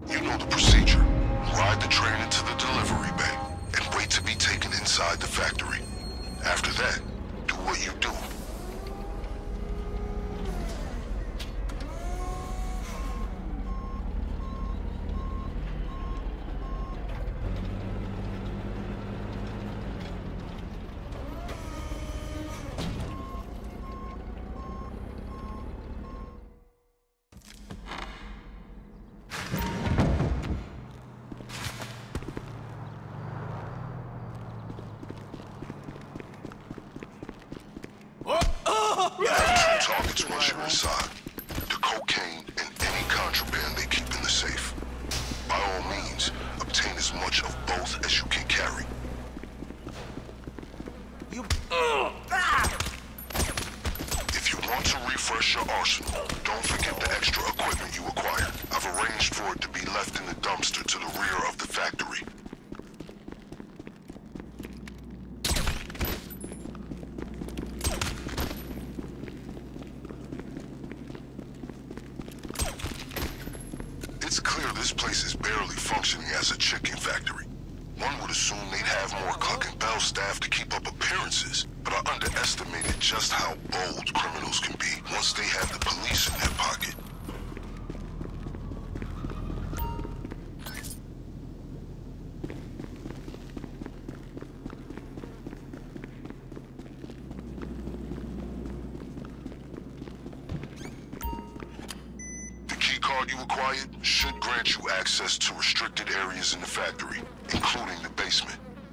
You know the procedure. Ride the train into the delivery bay and wait to be taken inside the factory. After that, do what you do. You have two targets once you're inside. The cocaine and any contraband they keep in the safe. By all means, obtain as much of both as you can carry. If you want to refresh your arsenal, don't forget the extra equipment you acquired. I've arranged for it to be left in the dumpster to the rear of the factory. It's clear this place is barely functioning as a chicken factory. One would assume they'd have more Cluck and Bell staff to keep up appearances, but I underestimated just how bold criminals can be once they have the police in their pocket. The card you acquired should grant you access to restricted areas in the factory, including the basement.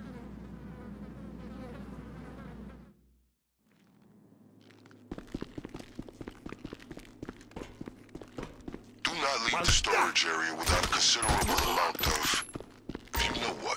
Do not leave the storage area without a considerable amount of, you know what.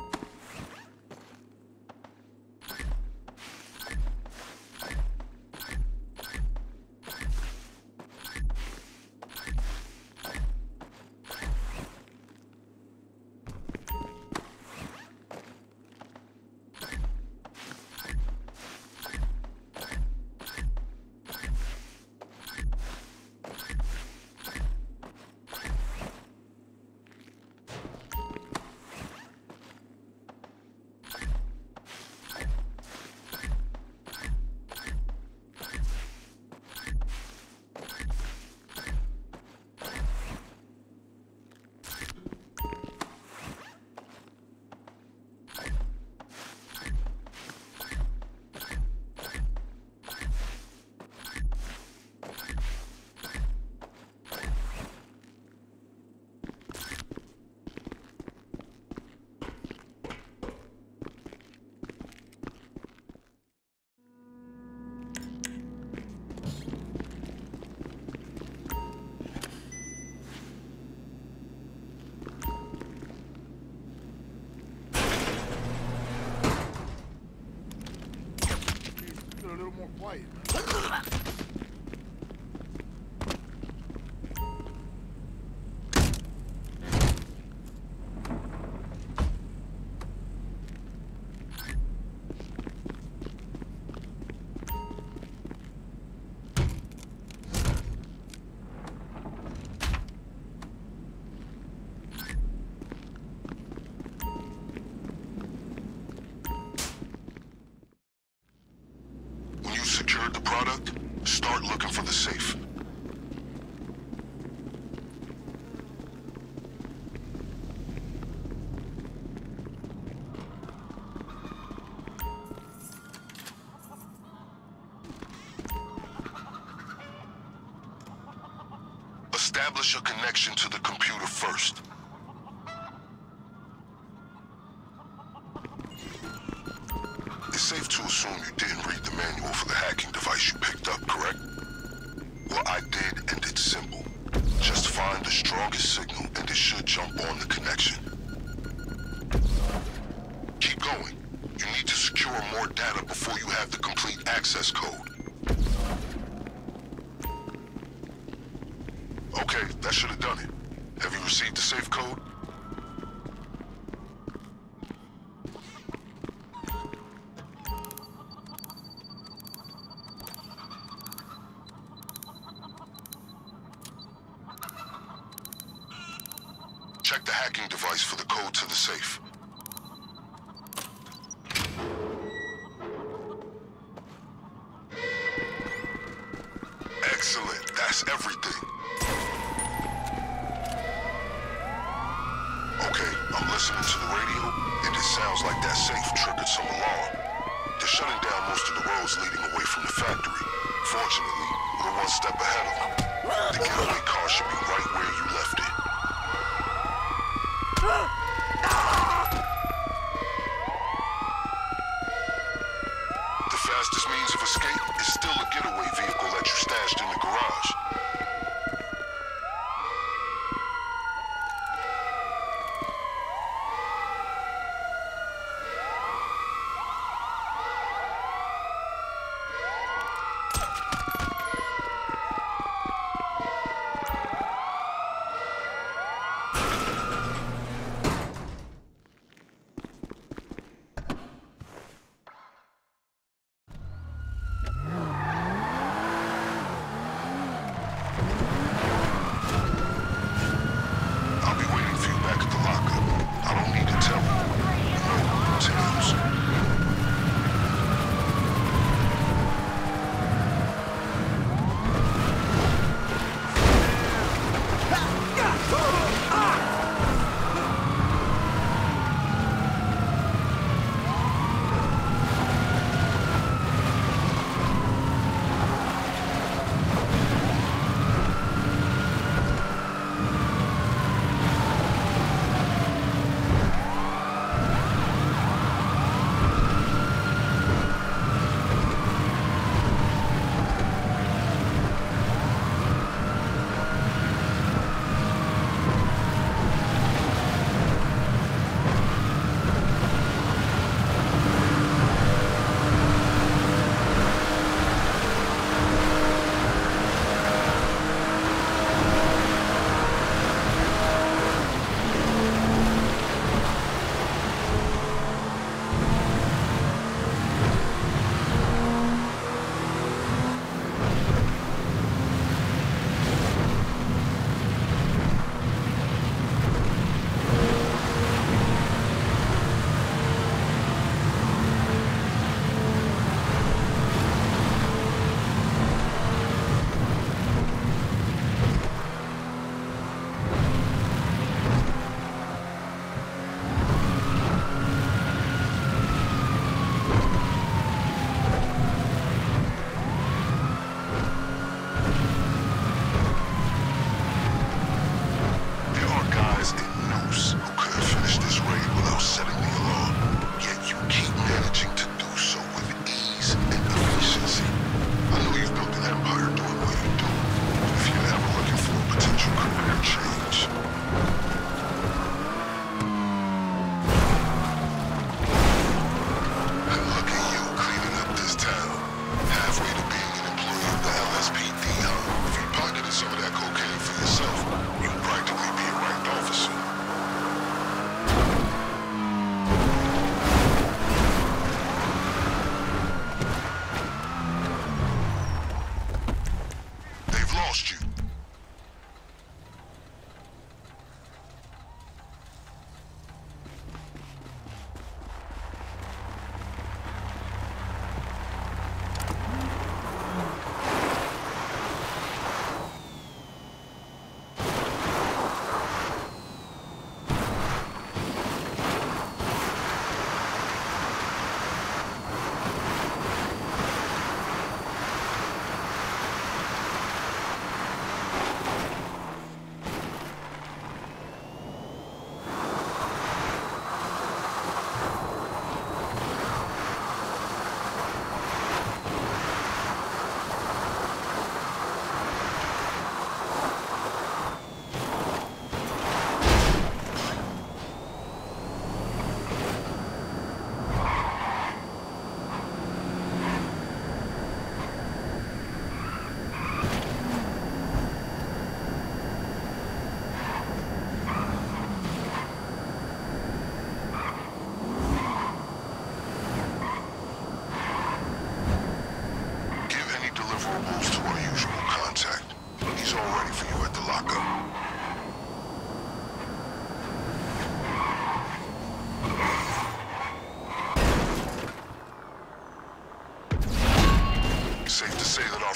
A little more quiet. Secured the product, start looking for the safe. Establish a connection to the computer first. It's safe to assume you didn't read the manual for the hacking device you picked up, correct? Well, I did, and it's simple. Just find the strongest signal, and it should jump on the connection. Keep going. You need to secure more data before you have the complete access code. Okay, that should have done it. Have you received the safe code? Check the hacking device for the code to the safe. Excellent. That's everything. Okay, I'm listening to the radio, and it sounds like that safe triggered some alarm. They're shutting down most of the roads leading away from the factory. Fortunately, we're one step ahead of them. The getaway car should be right where you left it. The fastest means of escape is still a getaway vehicle that you stashed in the garage.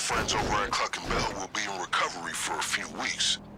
friends over at Cluck and Bell will be in recovery for a few weeks.